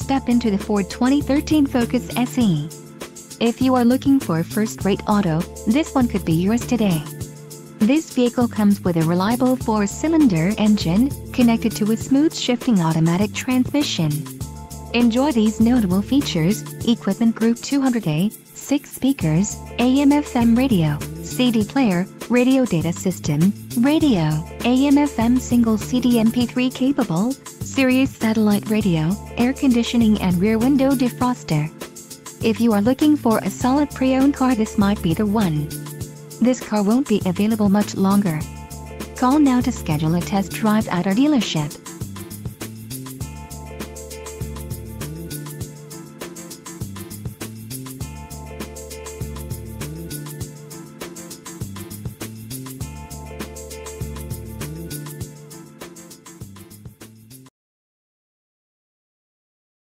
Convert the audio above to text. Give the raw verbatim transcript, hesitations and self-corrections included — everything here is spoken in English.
step into the Ford twenty thirteen Focus S E. If you are looking for a first-rate auto, this one could be yours today. This vehicle comes with a reliable four-cylinder engine, connected to a smooth shifting automatic transmission. Enjoy these notable features: equipment group two hundred A, six speakers, A M F M radio, C D player, radio data system, radio, A M F M single C D M P three capable, Sirius satellite radio, air conditioning and rear window defroster. If you are looking for a solid pre-owned car, this might be the one. This car won't be available much longer. Call now to schedule a test drive at our dealership.